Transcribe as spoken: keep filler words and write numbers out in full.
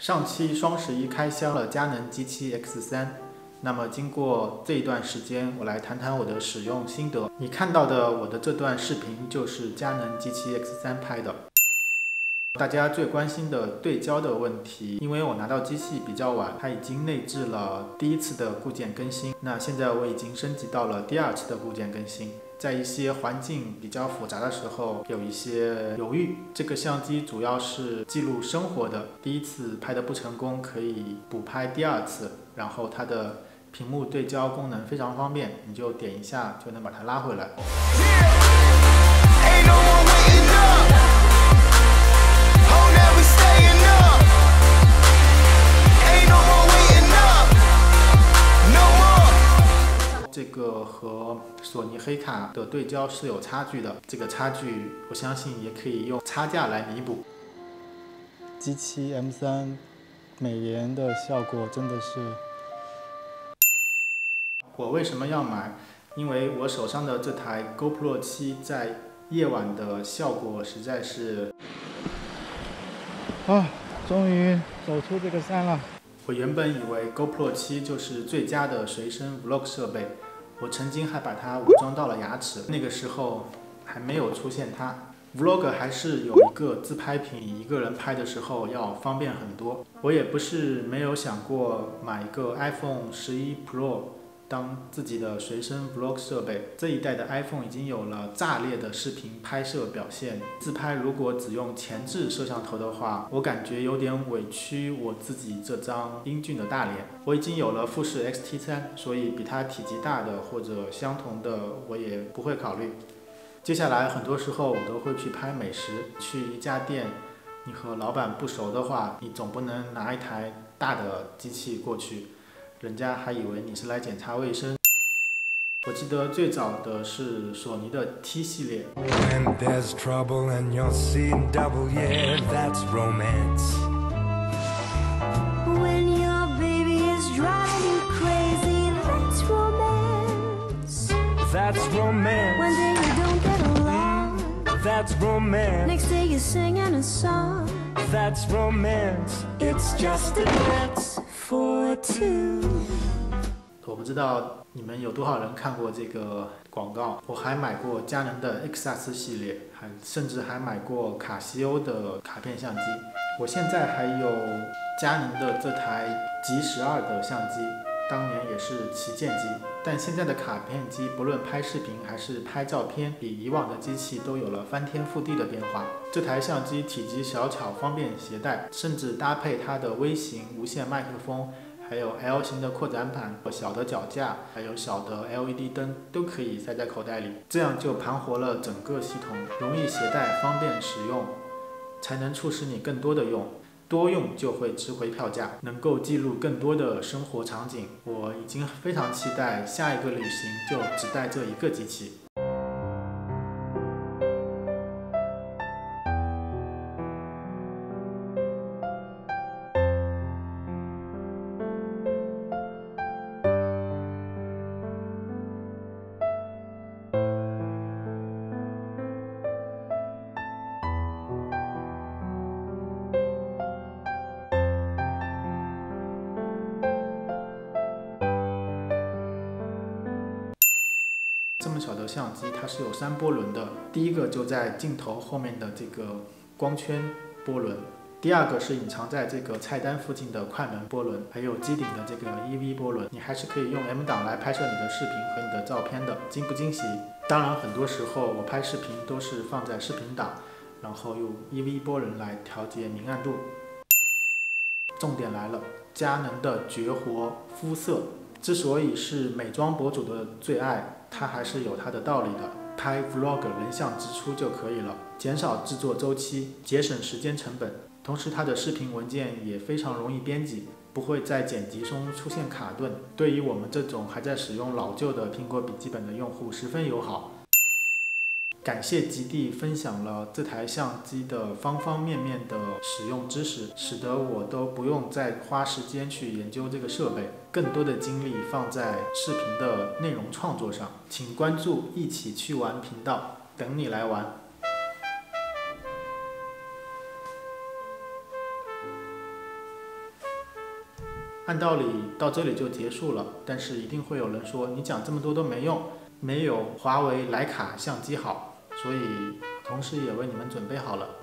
上期双十一开箱了佳能 G 七 X 三，那么经过这一段时间，我来谈谈我的使用心得。你看到的我的这段视频就是佳能 G 七 X 三拍的。大家最关心的对焦的问题，因为我拿到机器比较晚，它已经内置了第一次的固件更新，那现在我已经升级到了第二次的固件更新。在一些环境比较复杂的时候，有一些犹豫。这个相机主要是记录生活的，第一次拍的不成功，可以补拍第二次。然后它的屏幕对焦功能非常方便，你就点一下就能把它拉回来。这个和索尼黑卡的对焦是有差距的，这个差距我相信也可以用差价来弥补。 G 七 M 三美颜的效果真的是…… 我为什么要买？因为我手上的这台 GoPro 七在夜晚的效果实在是…… 啊，终于走出这个山了。 我原本以为 GoPro 七就是最佳的随身 Vlog 设备，我曾经还把它武装到了牙齿，那个时候还没有出现它。Vlog 还是有一个自拍屏，一个人拍的时候要方便很多。我也不是没有想过买一个 iPhone 十一 Pro 当自己的随身 Vlog 设备。这一代的 iPhone 已经有了炸裂的视频拍摄表现，自拍如果只用前置摄像头的话，我感觉有点委屈我自己这张英俊的大脸。我已经有了富士 X T 三，所以比它体积大的或者相同的我也不会考虑。接下来很多时候我都会去拍美食，去一家店，你和老板不熟的话，你总不能拿一台大的机器过去，人家还以为你是来检查卫生。我记得最早的是索尼的 T 系列。When there's trouble and you're seeing double, yeah, that's romance. When your baby is driving you crazy, that's romance. That's romance. One day you don't get along. That's romance. Next day you're singing a song. That's romance. It's just a dance for two. 我不知道你们有多少人看过这个广告。我还买过佳能的 X S 系列，还甚至还买过卡西欧的卡片相机。我现在还有佳能的这台 G 十二的相机，当年也是旗舰机。但现在的卡片机不论拍视频还是拍照片，比以往的机器都有了翻天覆地的变化。这台相机体积小巧，方便携带，甚至搭配它的微型无线麦克风，还有 L 型的扩展板、小的脚架，还有小的 L E D 灯，都可以塞在口袋里，这样就盘活了整个系统，容易携带，方便使用，才能促使你更多的用。多用就会值回票价，能够记录更多的生活场景。我已经非常期待下一个旅行就只带这一个机器。这么小的相机，它是有三波轮的。第一个就在镜头后面的这个光圈波轮，第二个是隐藏在这个菜单附近的快门波轮，还有机顶的这个 E V 波轮。你还是可以用 M 档来拍摄你的视频和你的照片的，惊不惊喜？当然，很多时候我拍视频都是放在视频档，然后用 E V 波轮来调节明暗度。重点来了，佳能的绝活肤色，之所以是美妆博主的最爱，它还是有它的道理的。拍 Vlog 人像直出就可以了，减少制作周期，节省时间成本。同时，它的视频文件也非常容易编辑，不会在剪辑中出现卡顿。对于我们这种还在使用老旧的苹果笔记本的用户十分友好。感谢极地分享了这台相机的方方面面的使用知识，使得我都不用再花时间去研究这个设备，更多的精力放在视频的内容创作上。请关注一起去玩频道，等你来玩。 按道理到这里就结束了，但是一定会有人说你讲这么多都没用，没有华为徕卡相机好，所以同时也为你们准备好了。